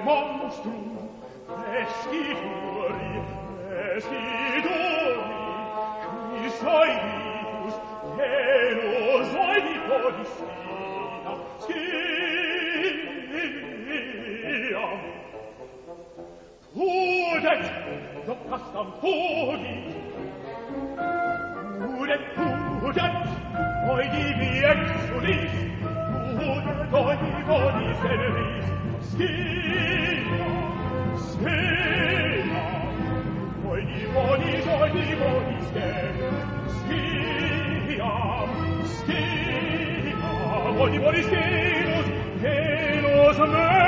monstrum, rescituri, rescituri, quis Oedipus, Tenor, Oedipus Sciam. Pudet, docastam pudit, pudet, Oedipi exulis, pudet, Oedipus generis, Sciam, Oedipus generis, Sciam, Oedipus genus, genus